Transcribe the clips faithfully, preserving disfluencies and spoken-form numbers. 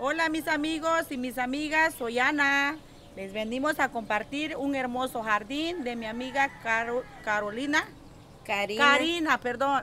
Hola mis amigos y mis amigas, soy Ana. Les venimos a compartir un hermoso jardín de mi amiga Caro, Carolina. Karina. Karina, perdón.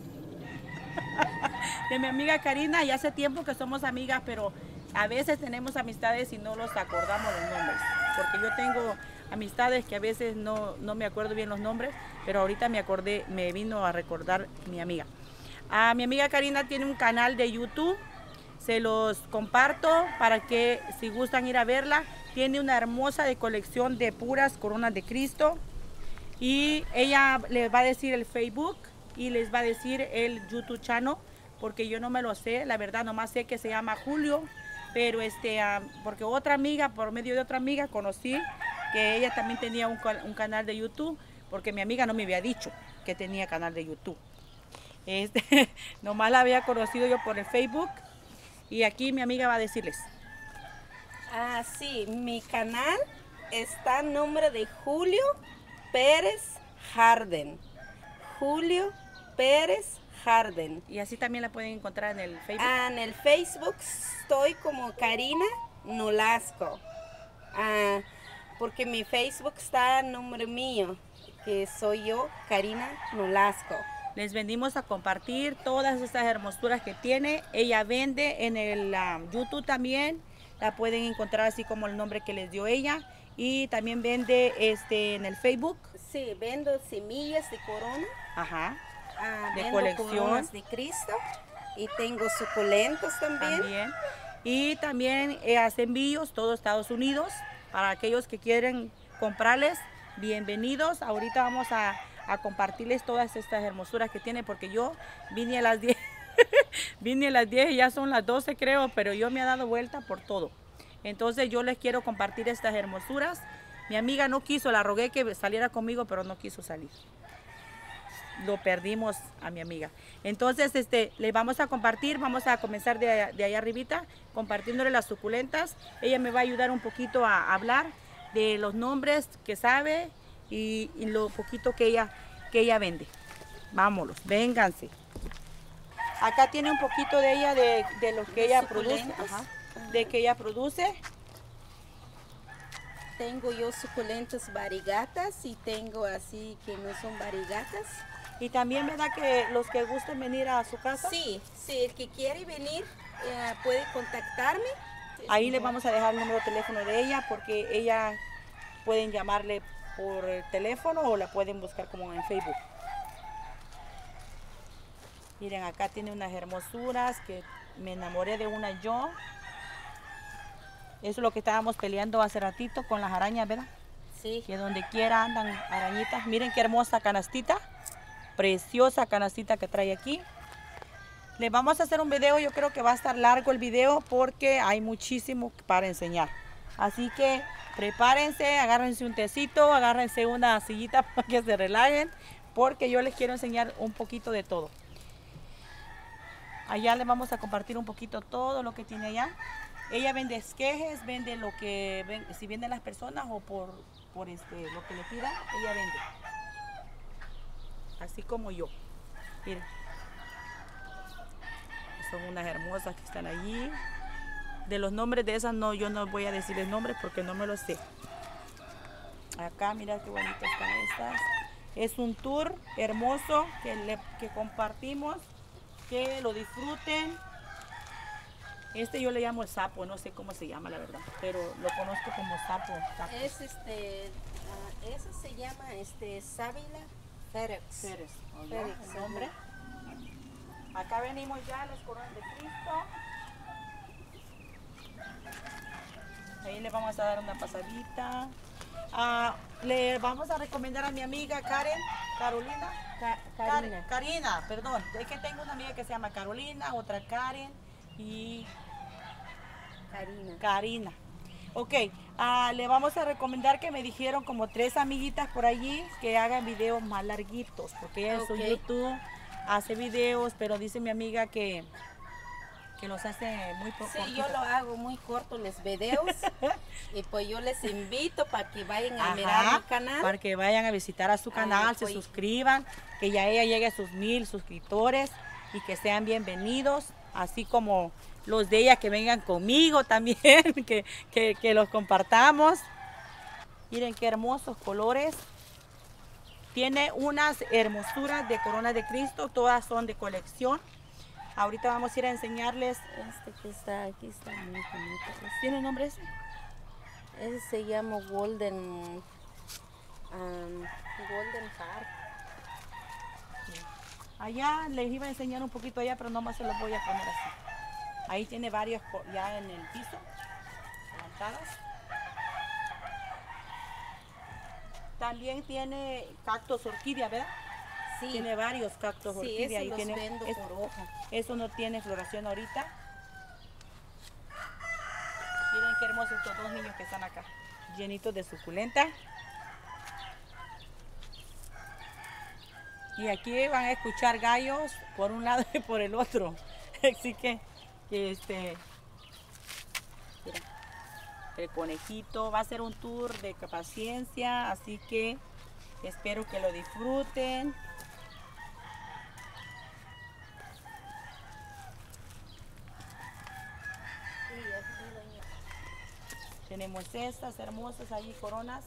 De mi amiga Karina, y hace tiempo que somos amigas, pero a veces tenemos amistades y no los acordamos los nombres. Porque yo tengo amistades que a veces no, no me acuerdo bien los nombres, pero ahorita me acordé, me vino a recordar mi amiga. Ah, mi amiga Karina tiene un canal de YouTube. Se los comparto para que si gustan ir a verla. Tiene una hermosa de colección de puras coronas de Cristo. Y ella les va a decir el Facebook y les va a decir el YouTube channel, porque yo no me lo sé, la verdad, nomás sé que se llama Julio. Pero este, uh, porque otra amiga, por medio de otra amiga, conocí que ella también tenía un, un canal de YouTube, porque mi amiga no me había dicho que tenía canal de YouTube. Este, nomás la había conocido yo por el Facebook. Y aquí mi amiga va a decirles. Ah, sí, mi canal está a nombre de Julio Pérez Harden. Julio Pérez Harden. Y así también la pueden encontrar en el Facebook. Ah, en el Facebook estoy como Karina Nolasco. Ah, porque mi Facebook está a nombre mío, que soy yo, Karina Nolasco. Les venimos a compartir todas estas hermosuras que tiene. Ella vende en el um, YouTube también. La pueden encontrar así como el nombre que les dio ella. Y también vende este en el Facebook. Sí, vendo semillas de corona. Ajá. Ah, de vendo colección. coronas de Cristo. Y tengo suculentos también. También. Y también eh, hace envíos todo Estados Unidos. Para aquellos que quieren comprarles, bienvenidos. Ahorita vamos a... a compartirles todas estas hermosuras que tiene, porque yo vine a las diez vine a las diez y ya son las doce creo, pero yo me he dado vuelta por todo. Entonces yo les quiero compartir estas hermosuras. Mi amiga no quiso, la rogué que saliera conmigo, pero no quiso salir. Lo perdimos a mi amiga. Entonces este, les vamos a compartir, vamos a comenzar de, de allá arribita, compartiéndole las suculentas. Ella me va a ayudar un poquito a hablar de los nombres que sabe, Y, y lo poquito que ella, que ella vende. Vámonos, vénganse. Acá tiene un poquito de ella, de, de lo que ella produce. Ajá, de que ella produce. Tengo yo suculentas variegatas y tengo así que no son variegatas. Y también, ¿verdad que los que gusten venir a su casa? Sí, sí, el que quiere venir eh, puede contactarme. Ahí les vamos a dejar el número de teléfono de ella, porque ella pueden llamarle por el teléfono o la pueden buscar como en Facebook. Miren, acá tiene unas hermosuras que me enamoré de una yo. Eso es lo que estábamos peleando hace ratito con las arañas, ¿verdad? Sí. Que donde quiera andan arañitas. Miren qué hermosa canastita, preciosa canastita que trae aquí. Les vamos a hacer un video, yo creo que va a estar largo el video porque hay muchísimo para enseñar. Así que prepárense, agárrense un tecito, agárrense una sillita para que se relajen, porque yo les quiero enseñar un poquito de todo. Allá les vamos a compartir un poquito todo lo que tiene allá. Ella vende esquejes, vende lo que ven, si venden las personas o por, por este, lo que le pidan, ella vende. Así como yo. Miren. Son unas hermosas que están allí. De los nombres de esas no, yo no voy a decirles nombres porque no me los sé. Acá mira qué bonitas están estas. Es un tour hermoso que, le, que compartimos. Que lo disfruten. Este yo le llamo el sapo, no sé cómo se llama la verdad, pero lo conozco como sapo. sapo. Es este, uh, eso se llama este sábila ferex. Ferex, Ferex, el nombre. Acá venimos ya a las coronas de Cristo. Ahí le vamos a dar una pasadita. Ah, le vamos a recomendar a mi amiga Karen, Carolina. Ca Karina. Karina. Karina, perdón. Es que tengo una amiga que se llama Carolina, otra Karen y Karina. Karina. Ok, ah, le vamos a recomendar que me dijeron como tres amiguitas por allí que hagan videos más larguitos, porque ella en su Ok. YouTube hace videos, pero dice mi amiga que que los hace muy poco. Sí, yo lo hago muy corto los videos y pues yo les invito para que vayan a Ajá, mirar mi canal. para que vayan a visitar a su canal, Ah, se pues. suscriban, que ya ella llegue a sus mil suscriptores y que sean bienvenidos. así como los de ella que vengan conmigo también, que, que, que los compartamos. Miren qué hermosos colores. Tiene unas hermosuras de Corona de Cristo, todas son de colección. Ahorita vamos a ir a enseñarles. Este que está aquí está muy bonito. ¿Tiene nombre ese? Ese se llama Golden, um, Golden Heart. Allá les iba a enseñar un poquito allá, pero nomás se los voy a poner así. Ahí tiene varios ya en el piso, levantadas. También tiene cactus orquídea, ¿verdad? Sí. Tiene varios cactus Sí, orquídea. eso Y los tiene, vendo es- por hoja. Eso no tiene floración ahorita. Miren qué hermosos estos dos niños que están acá, llenitos de suculenta. Y aquí van a escuchar gallos por un lado y por el otro. Así que, que este, mira, el conejito va a ser un tour de paciencia, así que espero que lo disfruten. Tenemos estas hermosas allí, coronas.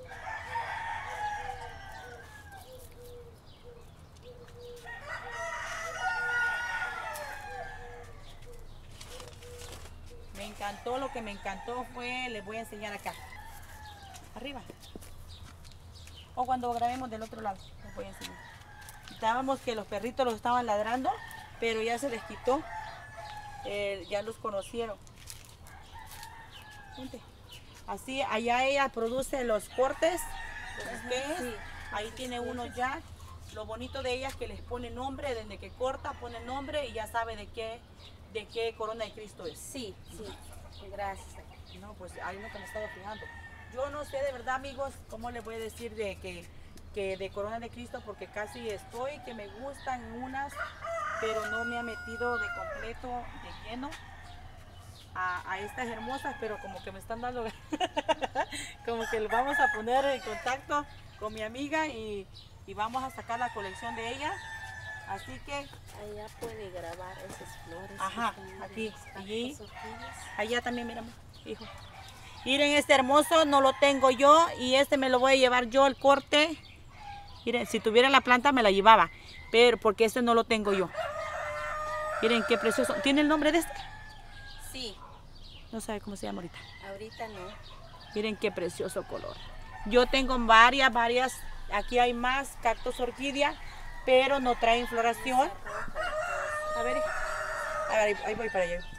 Me encantó, lo que me encantó fue, les voy a enseñar acá, arriba. O cuando grabemos del otro lado, les voy a enseñar. Estábamos que los perritos los estaban ladrando, pero ya se les quitó, eh, ya los conocieron. Vente. Así, allá ella produce los cortes, los ustedes. sí. Ahí tiene uno ya. Lo bonito de ella es que les pone nombre, desde que corta pone nombre y ya sabe de qué, de qué Corona de Cristo es. Sí, sí. Gracias. No, pues ahí no que me estaba fijando. Yo no sé de verdad, amigos, cómo les voy a decir de que, que de Corona de Cristo, porque casi estoy, que me gustan unas, pero no me ha metido de completo, de lleno a, a estas hermosas, pero como que me están dando, como que lo vamos a poner en contacto con mi amiga y, y vamos a sacar la colección de ella. Así que Allá puede grabar esas flores. Ajá, que están aquí, en las allí. cactus orquídeas. allá también, miramos, hijo. Miren, este hermoso no lo tengo yo y este me lo voy a llevar yo, el corte. Miren, si tuviera la planta me la llevaba, pero porque este no lo tengo yo. Miren qué precioso. ¿Tiene el nombre de este? Sí, No sabe cómo se llama ahorita. ahorita no. Miren qué precioso color. Yo tengo varias, varias. Aquí hay más cactus orquídea, pero no traen floración. A ver, a ver, ahí, ahí voy para allá.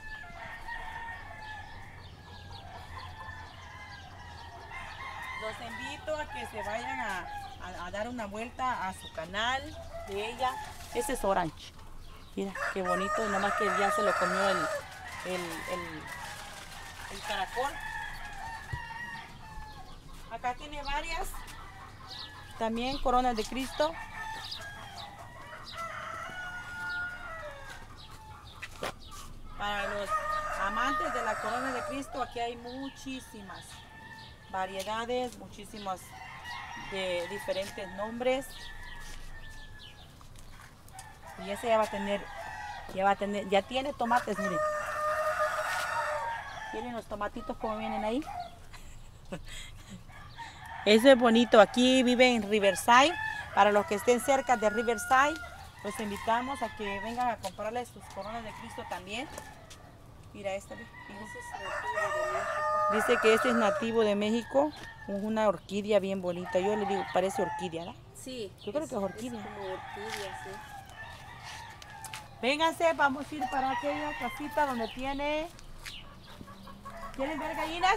Los invito a que se vayan a, a- a dar una vuelta a su canal de ella. Ese es orange. Mira, qué bonito. Nada más que ya se lo comió el, el, el, el caracol. Acá tiene varias. También coronas de Cristo. Para los amantes de la corona de Cristo, aquí hay muchísimas variedades, muchísimas de diferentes nombres. Y ese ya va a tener, ya va a tener, ya tiene tomates, miren. Miren los tomatitos como vienen ahí. Eso es bonito. Aquí vive en Riverside. Para los que estén cerca de Riverside, los invitamos a que vengan a comprarles sus coronas de Cristo también. Mira este. Ese es nativo de México. Dice que este es nativo de México. Es una orquídea bien bonita. Yo le digo, parece orquídea, ¿verdad? Sí. Yo creo que es orquídea. Es como orquídea, sí. Vénganse, vamos a ir para aquella casita donde tiene... ¿Quieren ver gallinas?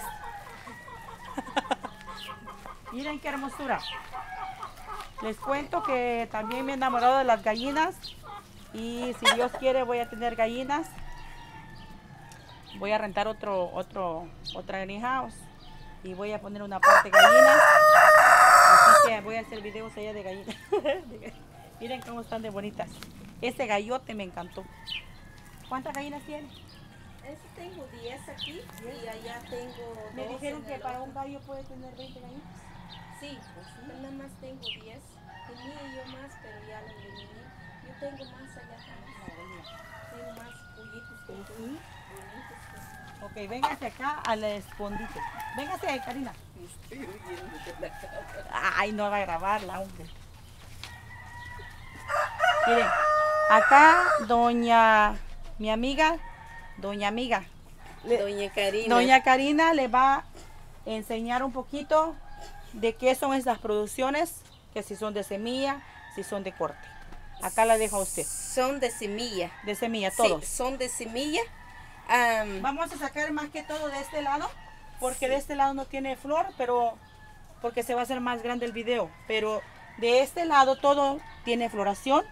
Miren qué hermosura. Les cuento que también me he enamorado de las gallinas. Y si Dios quiere voy a tener gallinas. Voy a rentar otro, otro, otra greenhouse. Y voy a poner una parte gallinas. Así que voy a hacer videos allá de gallinas. Miren cómo están de bonitas. Ese gallote me encantó. ¿Cuántas gallinas tiene? Ese tengo diez aquí y allá tengo Me dos dijeron en que el para otro. un gallo puede tener veinte gallinas. Sí, pues yo nada más tengo diez. Tenía yo más, pero ya lo eliminé. Yo tengo más allá. Tengo más capullitos. Ok, véngase acá al escondite. Véngase, Karina. Estoy huyendo de la cámara. Ay, no va a grabarla, hombre. Miren, acá doña, mi amiga, doña amiga, le- Doña Karina. doña Karina le va a enseñar un poquito de qué son estas producciones, que si son de semilla, si son de corte. Acá la deja usted. Son de semilla. De semilla, Sí, todos. son de semilla. Am, Vamos a sacar más que todo de este lado, porque de este lado no tiene flor, pero porque se va a hacer más grande el video. Pero de este lado todo tiene floración.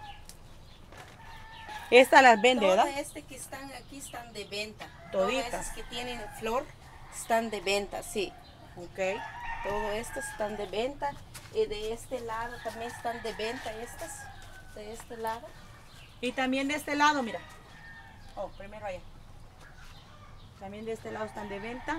Esta las vende, Todo ¿verdad? este que están aquí están de venta. Toditas. Todas esas que tienen flor están de venta, sí. Ok. Todo esto están de venta. Y de este lado también están de venta estas. De este lado. Y también de este lado, mira. Oh, primero allá. También de este lado están de venta.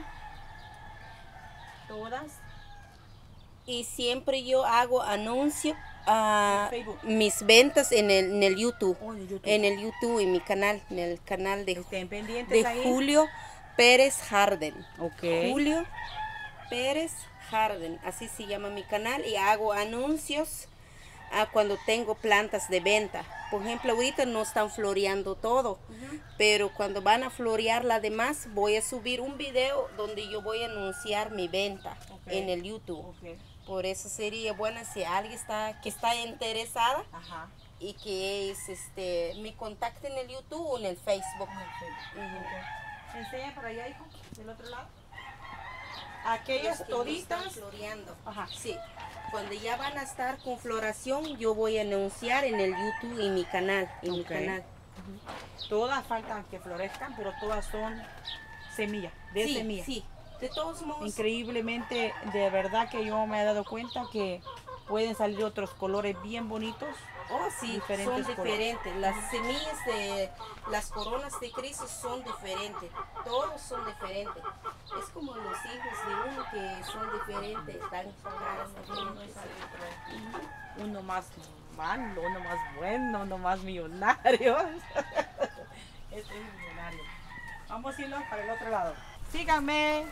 Todas. Y siempre yo hago anuncio a En Facebook. mis ventas en el, en el YouTube. Oh, en YouTube. En el YouTube, en mi canal. En el canal de, Estén pendientes de ahí. Julio Pérez Harden. Ok. Julio Pérez Harden, así se llama mi canal, y hago anuncios a cuando tengo plantas de venta. Por ejemplo, ahorita no están floreando todo, Ujú. pero cuando van a florear la demás, voy a subir un video donde yo voy a anunciar mi venta Ok. en el YouTube. Ok. Por eso sería bueno si alguien está que está interesada Ajá. y que es este me contacte en el YouTube o en el Facebook. Ujú. Ok. Enseña para allá, hijo, del otro lado. Aquellas Los que no están toditas. floreando. Ajá. Sí. Cuando ya van a estar con floración, yo voy a anunciar en el YouTube y mi canal, en mi Ok. canal. Todas faltan que florezcan, pero todas son semilla, de sí, semilla. sí. De todos modos, Increíblemente, de verdad que yo me he dado cuenta que pueden salir otros colores bien bonitos. oh sí, diferentes son colores. diferentes. Las semillas de las coronas de Cristo son diferentes. Todos son diferentes. Es como los hijos de uno que son diferentes, dan caras diferentes. Uno más malo, uno más bueno, uno más millonario. Este es millonario. Vamos a irnos para el otro lado. Síganme.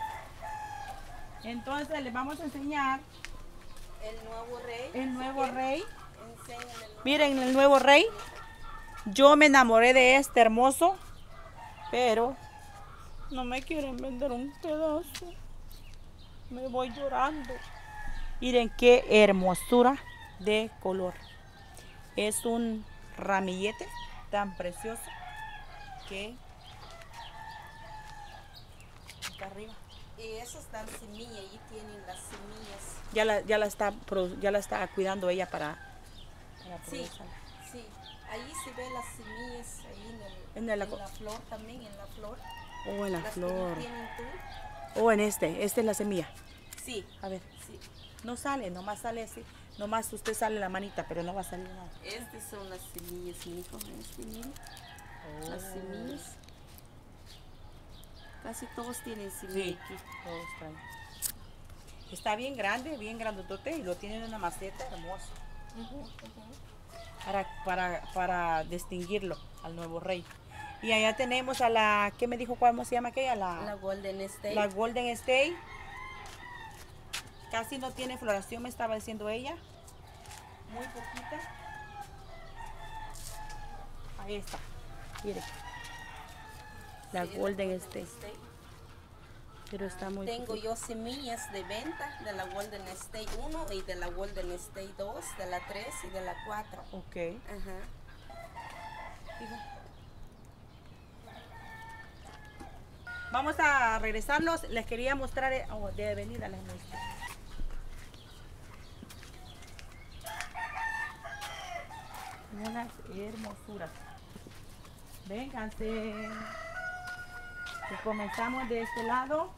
Entonces les vamos a enseñar El nuevo rey. el si nuevo quieren, rey. enseñen el nuevo- Miren el nuevo rey. Yo me enamoré de este hermoso, pero no me quieren vender un pedazo. Me voy llorando. Miren qué hermosura de color. Es un ramillete tan precioso que acá arriba. Y esas dan semilla, ahí tienen las semillas. Ya la, ya la está produ- ya la está cuidando ella para, para Sí, producir. sí. Ahí se ve las semillas, ahí en, el- En el- en la flor también, en la flor. O en la Las que no flor. tienen tú. O en este. Esta es la semilla. Sí, A ver. sí. No sale, nomás sale así. Nomás usted sale la manita, pero no va a salir nada. Estas son las semillas, mi hijo. Este, miren, las Oh. semillas. Casi todos tienen semilla Sí, aquí. todos traen. Está bien grande, bien grandotote y lo tiene en una maceta hermosa. Ujú, ujú. Para, para, para distinguirlo al nuevo rey. Y allá tenemos a la, ¿qué me dijo? ¿Cómo se llama aquella? La, La Golden State. la Golden State. Casi no tiene floración, me estaba diciendo ella. Muy poquita. Ahí está. Mire. La Sí, Golden State. Pero está muy Tengo poquita. yo semillas de venta de la Golden State uno y de la Golden State dos, de la tres y de la cuatro. Ok. Ajá. Vamos a regresarlos. Les quería mostrar. eh, Oh, de venida les muestro. Unas hermosuras. Vénganse. Y comenzamos de este lado.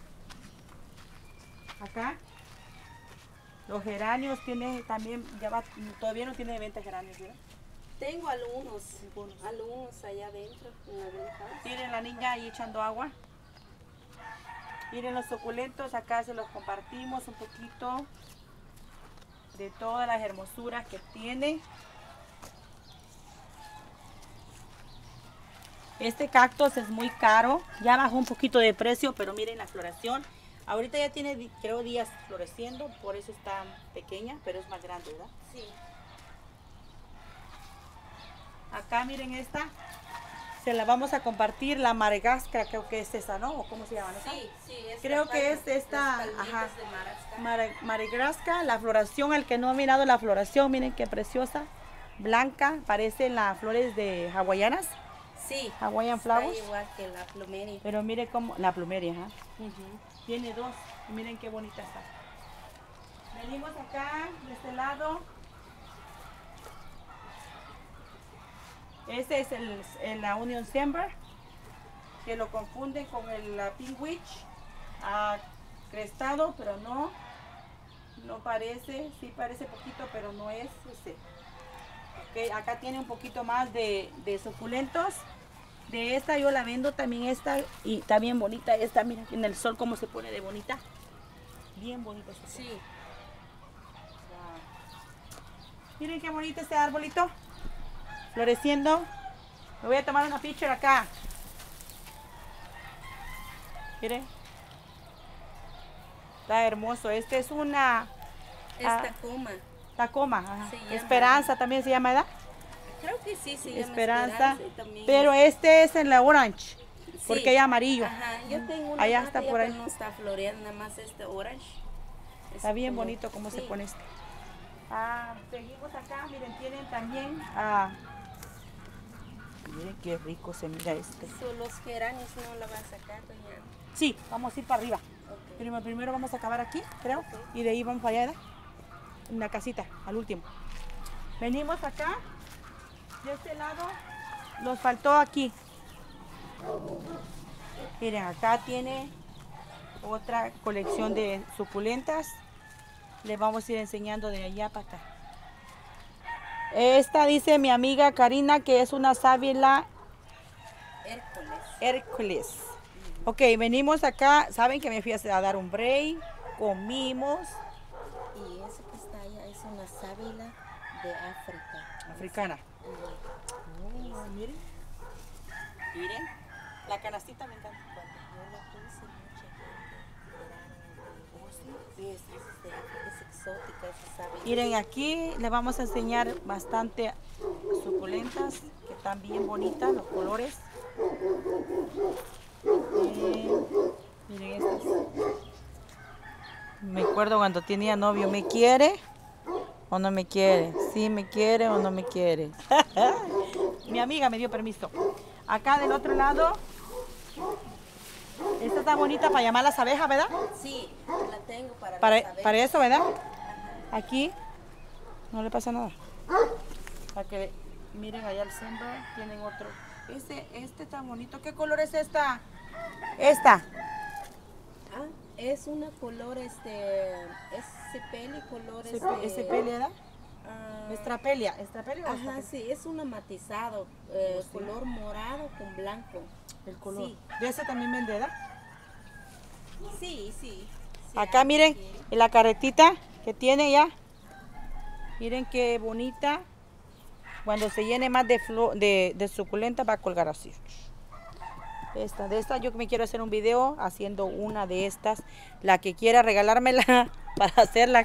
Acá. Los geranios tienen también, ya va, todavía no tiene de venta geranios, ¿verdad? Tengo algunos, Algunos. algunos allá adentro en la granja. Miren la niña ahí echando agua. Miren los suculentos, acá se los compartimos un poquito de todas las hermosuras que tiene. Este cactus es muy caro, ya bajó un poquito de precio, pero miren la floración. Ahorita ya tiene, creo, días floreciendo, por eso está pequeña, pero es más grande, ¿verdad? Sí. Acá miren esta, se la vamos a compartir, la Madagascar, creo que es esa, ¿no? ¿O cómo se llama? ¿Esa? Sí, sí. Creo que es esta, ajá, Madagascar, la floración, al que no ha mirado la floración, miren qué preciosa, blanca, parecen las flores de hawaianas. Sí, Hawaiian está flowers. igual que la plumeria. Pero mire cómo, la plumeria, ajá. Uh-huh. Tiene dos, y miren qué bonita está. Venimos acá, de este lado. Este es el, el la Union Sember, que lo confunden con el la Pink Witch, ah, crestado, pero no, no parece, sí parece poquito, pero no es ese. Okay, acá tiene un poquito más de, de suculentos. De esta yo la vendo también esta, y está bien bonita esta, miren en el sol cómo se pone de bonita. Bien bonita esta. Sí. Wow. Miren qué bonito este arbolito. Floreciendo. Me voy a tomar una picture acá. Miren. Está hermoso. Este es una... Es ah, Tacoma. Tacoma. Ajá. Se llama. Esperanza también se llama, ¿verdad? Creo que sí, se llama Esperanza. y también Pero es- este es en la orange. Sí. Porque hay amarillo. Ajá, yo tengo una Allá planta está ya, por ahí. pero no está floreando, nada más este orange. Es Está bien como- bonito cómo se sí. pone este. Ah, seguimos acá, miren, tienen también. Ah, miren qué rico se mira este. So, los geranios no la va a sacar, doña. Sí, vamos a ir para arriba. Ok. Primero, primero vamos a acabar aquí, creo. Ok. Y de ahí vamos para allá, ¿verdad? En la casita, al último. Venimos acá. De este lado, nos faltó aquí. Miren, acá tiene otra colección de suculentas. Les vamos a ir enseñando de allá para acá. Esta dice mi amiga Karina que es una sábila Hércules. Hércules. Ok, venimos acá. Saben que me fui a dar un break. Comimos. Y eso que está allá es una sábila de África. Africana. Ujú. Oh, miren. Miren. La canastita me encanta. Cuando yo la puse, mucha gente miraron Sí, y es, es, de África, es exótica esa sábila. miren, aquí les vamos a enseñar bastante suculentas que están bien bonitas, los colores. Eh, miren estas. Me acuerdo cuando tenía novio, ¿me quiere o no me quiere? Sí, me quiere o no me quiere. Mi amiga me dio permiso. Acá del otro lado, esta está bonita para llamar a las abejas, ¿verdad? Sí, la tengo para, Para, las abejas. para eso, ¿verdad? Aquí no le pasa nada. Para que miren allá el centro, tienen otro. Este, este está bonito. ¿Qué color es esta? Esta. Ah, es una color, este, es sepeli, color, ¿Es este, sepeli, verdad? ah, Estrapelia. ¿Estrapelia o ajá, estrapelia? sí, es un matizado, eh, Oh, sí. color morado con blanco. El color. Sí. ¿De ese también vende, verdad? Sí, sí. sí, Acá hay miren, que quiere. en la carretita que tiene ya. Miren qué bonita. Cuando se llene más de, flo- de, de suculenta va a colgar así. Esta, de esta yo me quiero hacer un video haciendo una de estas. La que quiera regalármela para hacerla.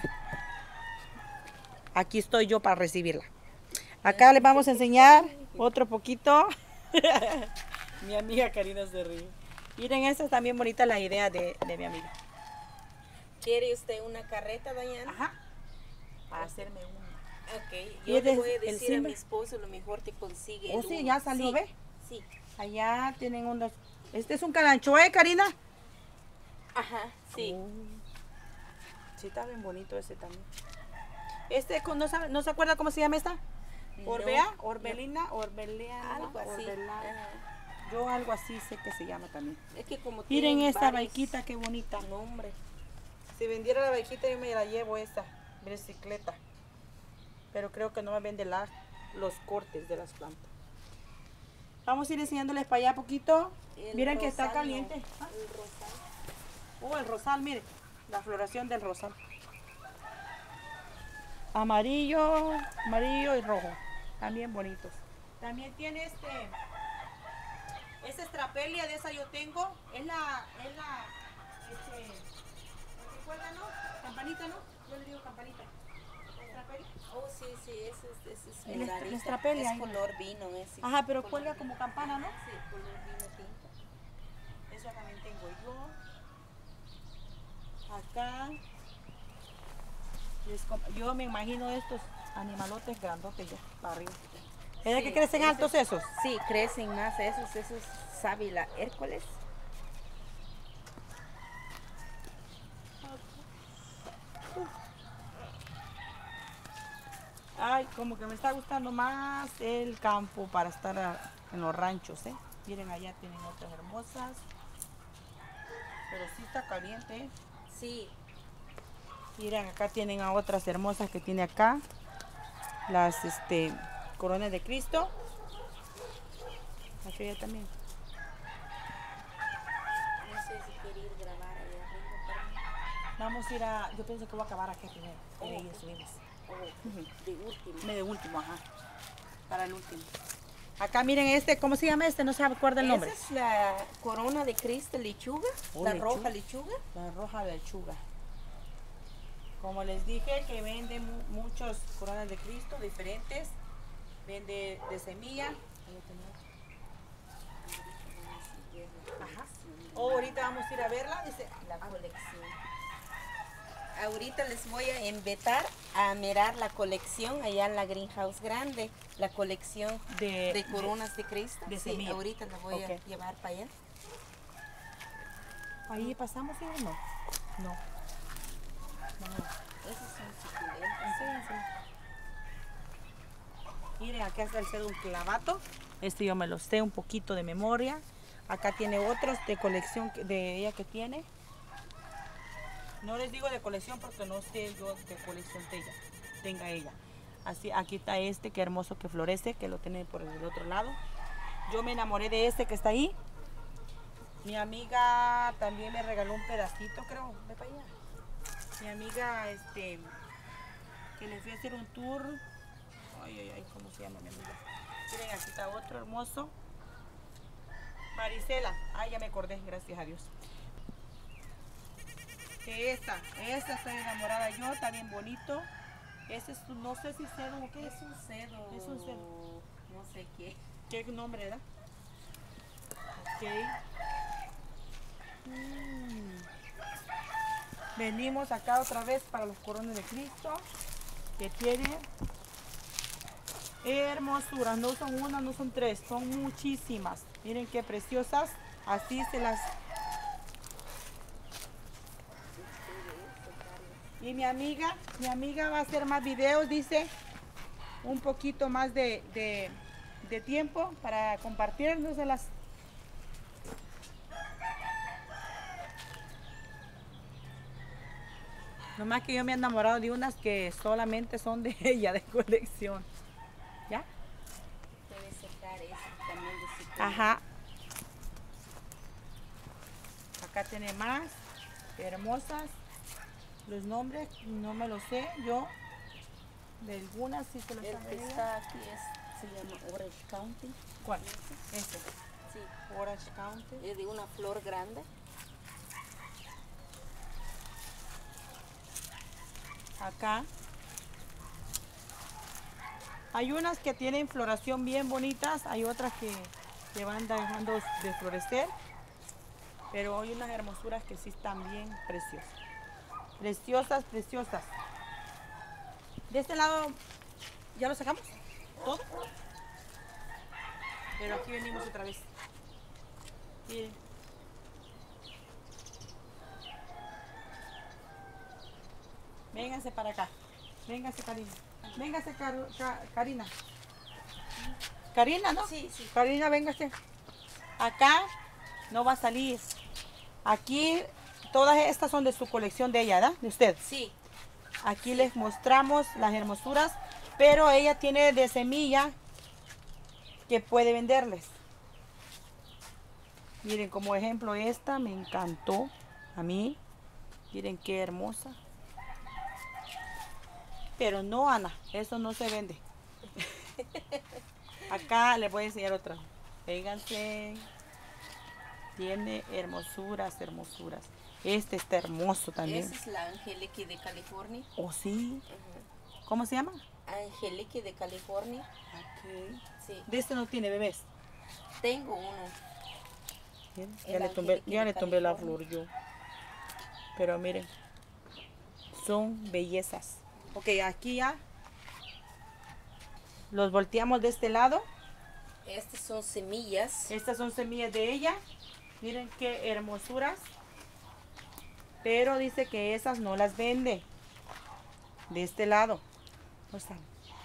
Aquí estoy yo para recibirla. Acá les vamos a enseñar otro poquito. Mi amiga Karina se ríe. Miren, esta es también bonita la idea de, de mi amiga. ¿Quiere usted una carreta, doña Ana? Ajá. Para hacerme una. Ok, ¿Y yo este le es voy a el decir a Simba? mi esposo, lo mejor te consigue. Oh, el sí, uno. ya salió, Sí, ¿ve? Sí, Allá tienen unos. Este es un calancho, ¿eh, Karina? ajá, sí. Oh. Sí, está bien bonito ese también. Este, con- ¿no, sabe- ¿no se acuerda cómo se llama esta? No, Orbea, no. Orbelina, Orbeliana, Algo así. Orbela- ajá. Yo algo así sé que se llama también. Es que como Miren tienen esta varios vaquita, qué bonita. nombres. Si vendiera la vaquita yo me la llevo esta bicicleta. Pero creo que no me vende la, los cortes de las plantas. Vamos a ir enseñándoles para allá poquito. El Miren que está rosal, caliente. no, Ah, el rosal. Oh, el rosal, mire. La floración del rosal. Amarillo, amarillo y rojo. También bonitos. También tiene este. Esa estrapelia de esa yo tengo. Es la, es la, este, ¿qué cuerda, no? Campanita, ¿no? Yo le digo campanita. ¿Estrapelia? Oh, sí, sí, ese es, ese es El est- moradito. la estrapelia, Es ahí. color vino ese. Ajá, pero Color cuelga vino. como campana, ¿no? Sí, color vino tinto. Esa también tengo yo. Acá. Les com- yo me imagino estos animalotes grandotes ya para arriba. ¿Es de Sí, que crecen ese- altos esos? Sí, crecen más esos, esos sábila Hércules. Ay, como que me está gustando más el campo para estar a- en los ranchos, ¿eh? Miren, allá tienen otras hermosas. Pero sí está caliente, ¿eh? Sí, Miren, acá tienen a otras hermosas que tiene acá. Las, este, coronas de Cristo. Aquella también. no sé si quiere ir a grabar allá arriba para mí. Vamos a ir a... Yo pienso que voy a acabar aquí primero. Y de ahí Oh. subimos. Oh, de último. Me de último, ajá. Para el último. Acá miren este, ¿cómo se llama este? No se acuerda el nombre. Esa es la corona de Cristo lechuga, Oh, la lechuga. roja lechuga. La roja lechuga. Como les dije, que vende mu muchos coronas de Cristo diferentes. Vende de semilla. Ahí tenemos. Ajá. Oh, ahorita vamos a ir a verla. Dice, La colección. Ahorita les voy a invitar a mirar la colección allá en la greenhouse grande, la colección de, de coronas de Cristo. de Sí, semilla. ahorita la voy Ok. a llevar para allá. Ahí pasamos, ¿sí o no? No. No. Esos son suculentos. Sí, sí. Miren, acá está el ser un clavato. Este yo me lo sé un poquito de memoria. Acá tiene otros de colección que- de ella que tiene. No les digo de colección porque no sé yo de colección de ella, tenga ella. Así, aquí está este, qué hermoso que florece, que lo tiene por el otro lado. Yo me enamoré de este que está ahí. Mi amiga también me regaló un pedacito, creo. Ve para allá. Mi amiga, este, que le fui a hacer un tour. Ay, ay, ay, ¿cómo se llama mi amiga? Miren, aquí está otro hermoso. Marisela. Ay, ya me acordé, gracias a Dios. Que esta, esta estoy enamorada yo, está bien bonito. Ese es, no sé si cedo o qué es. Es un cedo. Es un cedo. No sé qué. ¿Qué nombre era? Ok. Mm. Venimos acá otra vez para los coronas de Cristo, que tiene hermosuras. No son una, no son tres, son muchísimas. Miren qué preciosas. Así se las... Y mi amiga, mi amiga va a hacer más videos, dice, un poquito más de, de, de tiempo para compartirnoslas. Nomás que yo me he enamorado de unas que solamente son de ella, de colección. ¿Ya? Puede secar eso también de su Ajá. Acá tiene más hermosas. Los nombres no me los sé. Yo de algunas sí se los El sabe que ella. está aquí es, se llama Orange County. ¿Cuál? Este. Sí, Orange County. es de una flor grande. Acá hay unas que tienen floración bien bonitas, hay otras que, que van dejando de florecer, pero hay unas hermosuras que sí están bien preciosas. Preciosas, preciosas. De este lado, ¿ya lo sacamos? ¿Todo? Pero aquí venimos otra vez. Miren. Vénganse para acá. Vénganse, Karina. Véngase, Car- Ca- Karina. Karina, ¿no? Sí, sí. Karina, véngase. Acá no va a salir. Aquí, todas estas son de su colección de ella, ¿verdad? De usted. Sí, Aquí les mostramos las hermosuras, pero ella tiene de semilla que puede venderles. Miren, como ejemplo, esta me encantó a mí. Miren qué hermosa. Pero no, Ana, eso no se vende. Acá les voy a enseñar otra. Vénganse. Tiene hermosuras, hermosuras. Este está hermoso también. Esa es la Angelique de California. ¿Oh, sí? Ujú. ¿Cómo se llama? Angelique de California. Ok. Sí. De este no tiene bebés. Tengo uno. Miren, El ya le tumbé, Angelique ya de le tumbé la California. flor yo. Pero miren, son bellezas. Ok, aquí ya los volteamos de este lado. Estas son semillas. Estas son semillas de ella. Miren qué hermosuras. Pero dice que esas no las vende. De este lado. ¿Dónde están?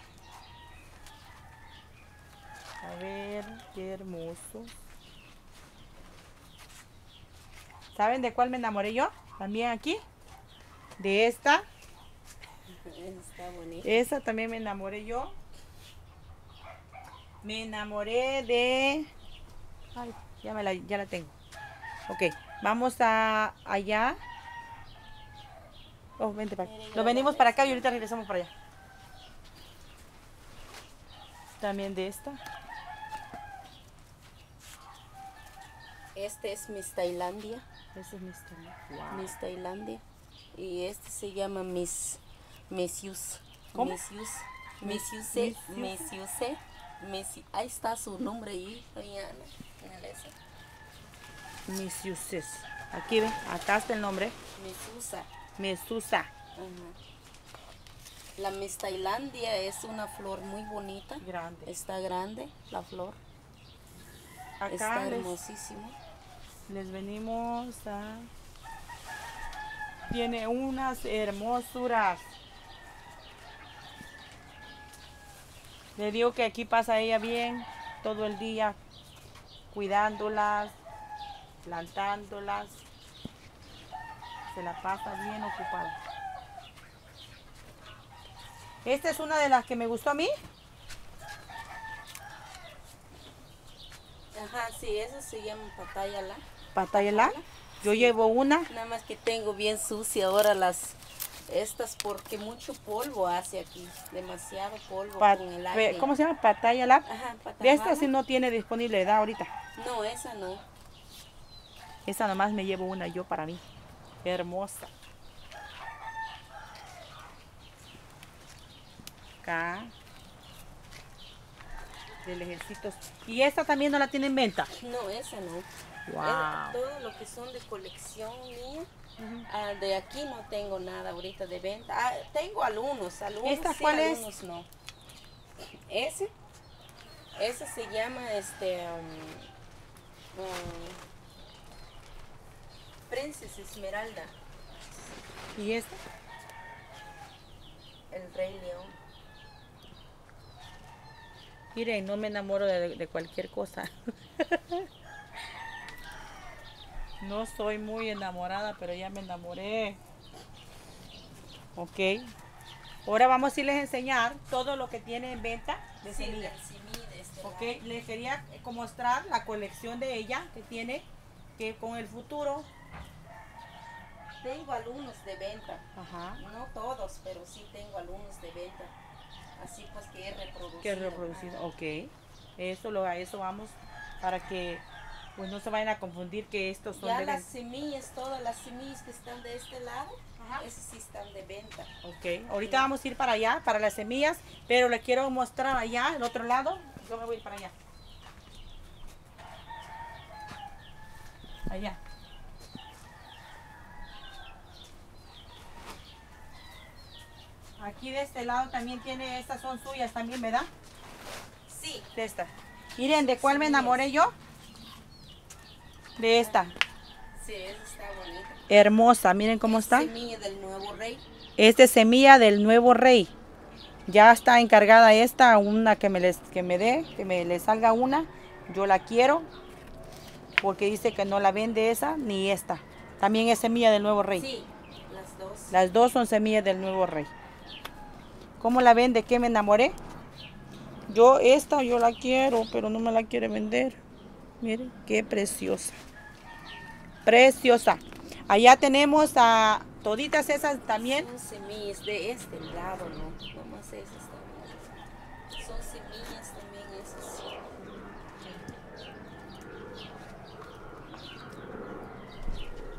A ver, qué hermoso. ¿Saben de cuál me enamoré yo? También aquí. De esta. Está bonita. Esa también me enamoré yo. Me enamoré de... Ay, ya, me la, ya la tengo. Ok, vamos a allá. Oh, vente para acá. Nos venimos para acá y ahorita regresamos para allá. También de esta. Este es Miss Tailandia. Ese es mi estilo. Wow. Miss Tailandia. Y este se llama Miss Miss Yus. ¿Cómo? Miss Yus. Miss Yuse. Miss Yuse. Miss- Ahí está su nombre ahí. Diana, en el ese. Mis uses. Aquí ven, acá está el nombre. Miss Yusa. Mesusa. Ajá. La Miss Tailandia es una flor muy bonita. Grande. Está grande la flor. Acá Está les, hermosísimo. les venimos a... Tiene unas hermosuras. Le digo que aquí pasa ella bien todo el día, cuidándolas, plantándolas. Se la pasa bien ocupada. Esta es una de las que me gustó a mí. Ajá, sí, eso se llama patayala. Patayala. Yo Sí. llevo una. Nada más que tengo bien sucia ahora las estas porque mucho polvo hace aquí, demasiado polvo Pat- con el pe- aire. ¿Cómo se llama? Patayala. Ajá, De esta patayala. sí no tiene disponibilidad ahorita. No, esa no. Esa nomás me llevo una yo para mí. Hermosa. Acá. De lejecitos. ¿Y esta también no la tiene en venta? No, esa no. Wow. Eh, todo lo que son de colección mía, ah, de aquí no tengo nada ahorita de venta. Ah, tengo algunos, algunos ¿Esta sí, cuál es? algunos no. Ese, ese se llama este um, um, Princess Esmeralda, ¿Y esta? el Rey León. Miren, no me enamoro de, de cualquier cosa. No soy muy enamorada, pero ya me enamoré. Ok. Ahora vamos a irles a enseñar todo lo que tiene en venta de Sí, semillas. del semilla de este Ok, lado. les quería mostrar la colección de ella que tiene, que con el futuro. Tengo algunos de venta, Ajá. no todos, pero sí tengo algunos de venta. Así pues que he reproducido. Que reproducido. Ajá. Ok. Eso lo a eso vamos para que pues no se vayan a confundir que estos son Ya de las venta. semillas, todas las semillas que están de este lado, Ajá. esas sí están de venta. Ok, ahorita vamos a ir para allá, para las semillas, pero les quiero mostrar allá, el otro lado. Yo me voy a ir para allá. Allá. Aquí de este lado también tiene, estas son suyas también, ¿verdad? Sí, De esta. Miren, ¿de cuál me Semillas. enamoré yo? De esta. sí, esa está bonita. Hermosa, miren cómo Es está. Semilla del nuevo rey. Es de semilla del nuevo rey. Ya está encargada esta, una que me, les, que me dé, que me le salga una. Yo la quiero, porque dice que no la vende esa ni esta. También es semilla del nuevo rey. Sí, las dos. Las dos son semillas del nuevo rey. ¿Cómo la vende? ¿Qué me enamoré? Yo esta, yo la quiero, pero no me la quiere vender. Miren, qué preciosa. Preciosa. Allá tenemos a toditas esas también. Son semillas de este lado, ¿no? Nomás esas también. Son semillas también esas.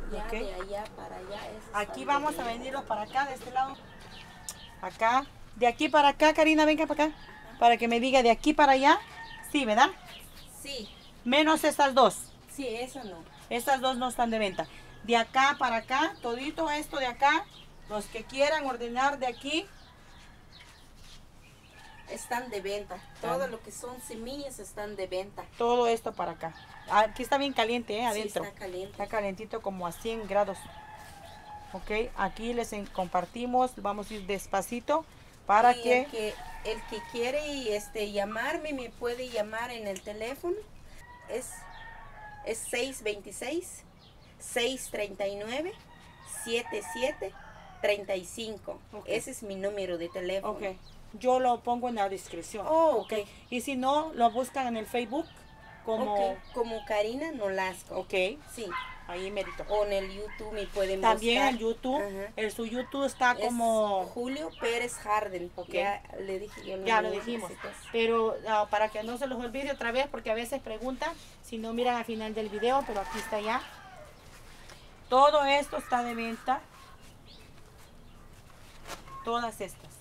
Ya Ok. de allá para allá. esos Aquí están vamos de a venta. venirlos para acá, de este lado. Acá. De aquí para acá, Karina, venga para acá. Para que me diga de aquí para allá. Sí, ¿verdad? Sí, Menos estas dos. sí, eso no. Estas dos no están de venta. De acá para acá, todito esto de acá. Los que quieran ordenar de aquí. Están de venta. Todo lo que son semillas están de venta. Todo esto para acá. Aquí está bien caliente, ¿eh? Adentro. Sí, está caliente. Está calentito como a cien grados. Ok, aquí les en- compartimos. Vamos a ir despacito para Y que... el que el que quiere y, este llamarme me puede llamar en el teléfono. Es es seis dos seis, seis tres nueve, siete siete tres cinco. Ok. Ese es mi número de teléfono. Ok, yo lo pongo en la descripción. Oh, ok. Y si no, lo buscan en el Facebook como... Ok, como Karina Nolasco. Ok, Sí. ahí merito. O en el YouTube me pueden También buscar. en YouTube, Ajá. el su YouTube está Es como... Julio Pérez Harden. Ok. Ya le dije yo. no Ya me lo dijimos, necesitas. pero ah, para que no se los olvide otra vez, porque a veces preguntan si no miran al final del video, pero aquí está ya. Todo esto está de venta. Todas estas.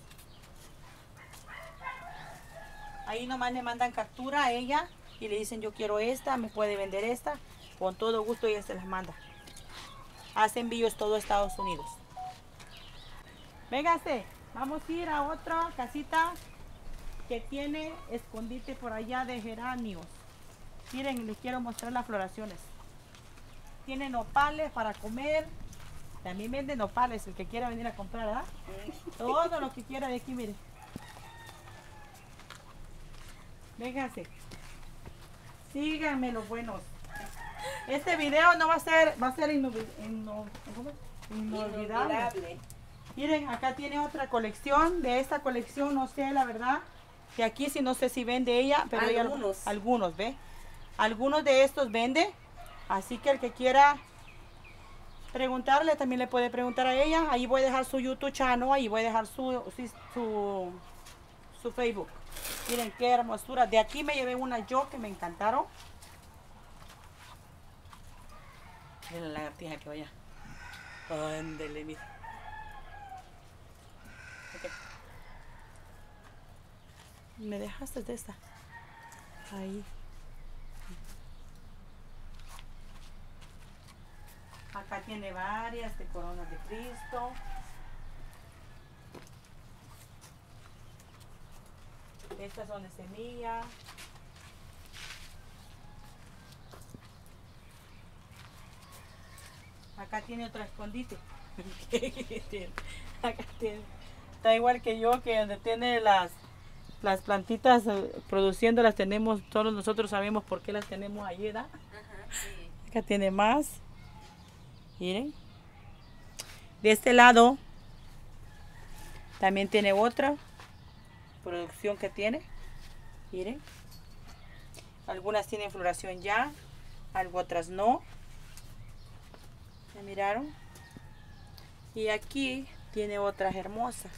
Ahí nomás le mandan captura a ella y le dicen yo quiero esta, me puede vender esta. Con todo gusto ella se las manda. Hace envíos todo Estados Unidos. Véngase, vamos a ir a otra casita que tiene escondite por allá de geranios. Miren, les quiero mostrar las floraciones. Tiene nopales para comer. También vende nopales, el que quiera venir a comprar, ¿verdad? Todo lo que quiera de aquí, miren. Vénganse. Síganme los buenos. Este video no va a ser, va a ser inolvi- ino- ¿cómo? inolvidable. Inolvidable. Miren, acá tiene otra colección. De esta colección no sé la verdad. De aquí sí no sé si vende ella, pero ella- Algunos. algunos, ¿ve? Algunos de estos vende. Así que el que quiera preguntarle también le puede preguntar a ella. Ahí voy a dejar su YouTube channel, ahí voy a dejar su, su, su, su Facebook. Miren qué hermosura. De aquí me llevé una yo que me encantaron. Miren la lagartija que vaya. Ándele, mira. Ok. Me dejaste de esta. Ahí. Acá tiene varias de coronas de Cristo. Estas son de semilla. Acá tiene otro escondite. Acá tiene. Está igual que yo, que donde tiene las, las plantitas eh, produciendo, las tenemos, todos nosotros sabemos por qué las tenemos ahí, ¿verdad? Ajá, sí. Acá tiene más. Miren. De este lado también tiene otra producción que tiene. Miren. Algunas tienen floración ya, algo otras no. ¿Me miraron? Y aquí tiene otras hermosas.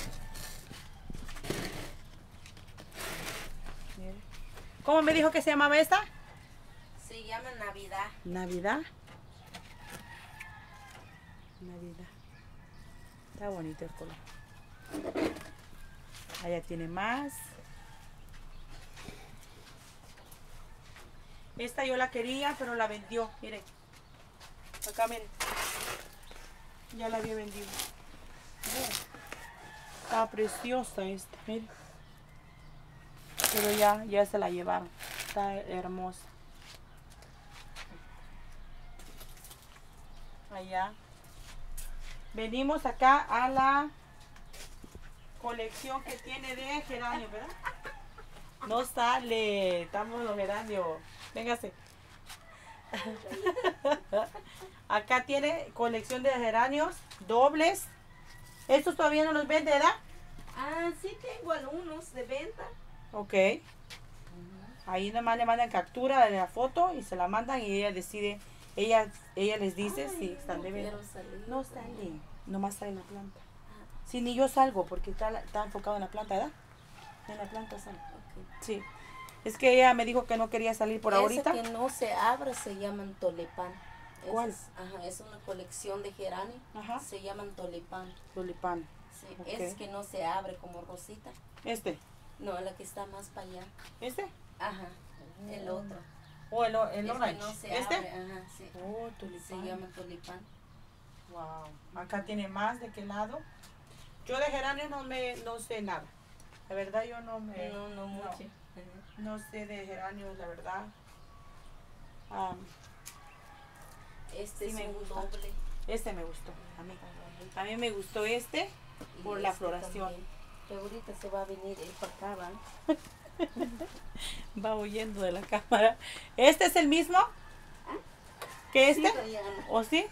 Miren. ¿Cómo me dijo que se llamaba esta? Se llama Navidad. Navidad. Navidad. Está bonito el color. Allá tiene más. Esta yo la quería, pero la vendió. Miren. Acá miren. Ya la había vendido. Miren. Está preciosa esta. Miren. Pero ya, ya se la llevaron. Está hermosa. Allá. Venimos acá a la colección que tiene de geranio, ¿verdad? No sale, estamos los geranios. Véngase. Acá tiene colección de geranios dobles. Estos todavía no los vende, ¿verdad? Ah, sí tengo algunos de venta. Ok. Ahí nomás le mandan captura de la foto y se la mandan y ella decide, ella, ella les dice Ay, si están no de venta. quiero salir. No sale, nomás sale en la planta. Sí, ni yo salgo porque está, está enfocado en la planta, ¿verdad? En la planta sale. Ok. Sí. Es que ella me dijo que no quería salir por Ese ahorita. que no se abre se llaman tolepán. ¿Cuál? Es, ajá, es una colección de geranio. Ajá. Se llaman tulipán. Tulipán. Sí, Ok. es que no se abre como rosita. ¿Este? No, la que está más para allá. ¿Este? Ajá, el otro. ¿O el, o- el Es que orange? no se ¿Este? abre, ajá, sí. Oh, Se tulipán. llama tulipán. Wow. Acá tiene más de qué lado. Yo de geranios no me no sé nada. La verdad yo no me No, no mucho. Ajá. no sé de geranios, la verdad. Am, Este Sí es me un gusta. doble. este me gustó a mí. A mí me gustó este Y por la este floración. también, que ahorita se va a venir él para acá, ¿va? Va huyendo de la cámara. ¿Este es el mismo que este? Sí, Dayana. ¿O sí?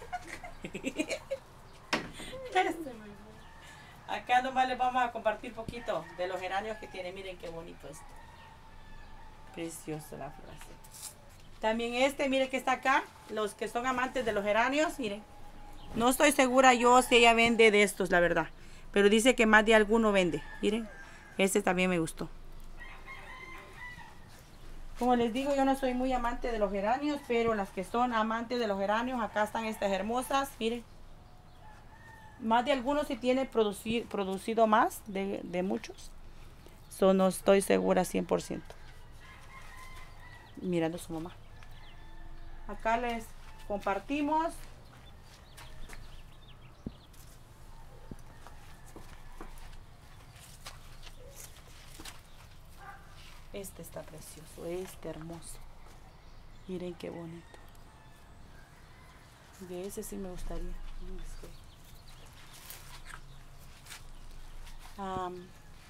Este me fue. Acá nomás les vamos a compartir poquito de los geranios que tiene. Miren qué bonito este. Precioso la floración. También este, miren que está acá. Los que son amantes de los geranios, miren. No estoy segura yo si ella vende de estos, la verdad. Pero dice que más de alguno vende. Miren, este también me gustó. Como les digo, yo no soy muy amante de los geranios, pero las que son amantes de los geranios, acá están estas hermosas. Miren. Más de algunos sí tiene produci- producido más de, de muchos. So, no estoy segura cien por ciento. Mirando a su mamá. Acá les compartimos. Este está precioso, este hermoso. Miren qué bonito. De ese sí me gustaría. Este. Am,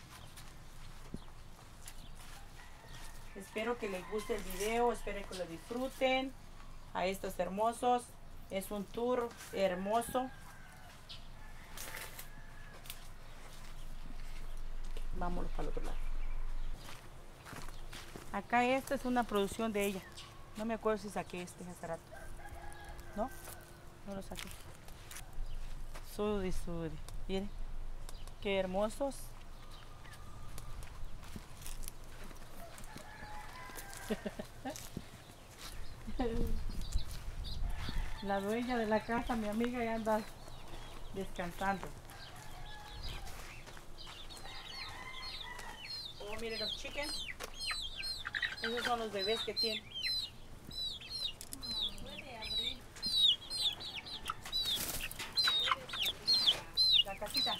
espero que les guste el video, espero que lo disfruten. A estos hermosos. Es un tour hermoso. Vámonos para el otro lado. Acá esta es una producción de ella. No me acuerdo si saqué este hace rato. ¿No? No lo saqué. Sudi, sudi. Miren. Qué hermosos. La dueña de la casa, mi amiga, ya anda descansando. Oh, miren los chickens. Esos son los bebés que tienen. La casita.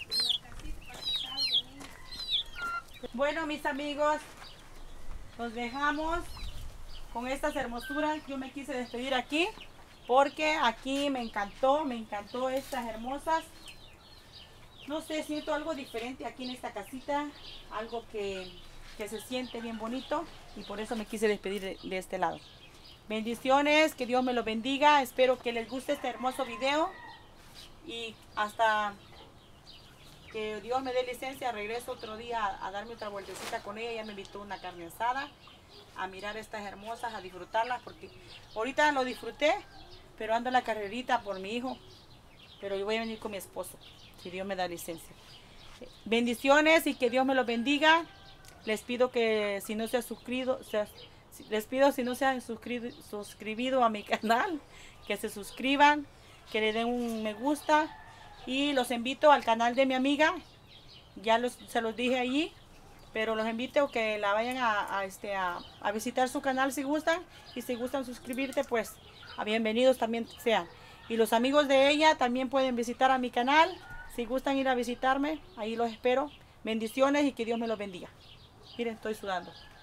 Bueno, mis amigos, los dejamos con estas hermosuras. Yo me quise despedir aquí porque aquí me encantó, me encantó estas hermosas. No sé, siento algo diferente aquí en esta casita, algo que, que se siente bien bonito y por eso me quise despedir de, de este lado. Bendiciones, que Dios me los bendiga, espero que les guste este hermoso video y hasta que Dios me dé licencia, regreso otro día a, a darme otra vueltecita con ella. Ella me invitó una carne asada, a mirar estas hermosas, a disfrutarlas, porque ahorita lo disfruté, pero ando la carrerita por mi hijo, pero yo voy a venir con mi esposo, si Dios me da licencia. Bendiciones y que Dios me los bendiga. Les pido que si no se han suscrito, se, les pido si no se han suscrito, suscribido a mi canal, que se suscriban, que le den un me gusta. Y los invito al canal de mi amiga, ya los, se los dije allí, pero los invito a que la vayan a, a, este, a, a visitar su canal si gustan, y si gustan suscribirte, pues a bienvenidos también sean. Y los amigos de ella también pueden visitar a mi canal, si gustan ir a visitarme, ahí los espero. Bendiciones y que Dios me los bendiga. Miren, estoy sudando.